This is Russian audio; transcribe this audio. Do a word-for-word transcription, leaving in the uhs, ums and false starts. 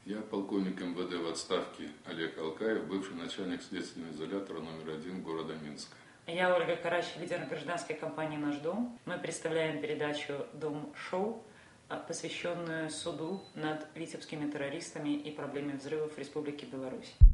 Я полковник эм вэ дэ в отставке Олег Алкаев, бывший начальник следственного изолятора номер один города Минска. Я Ольга Карач, лидер гражданской компании «Наш дом». Мы представляем передачу «Дом-шоу», посвященную суду над витебскими террористами и проблеме взрывов в Республике Беларусь.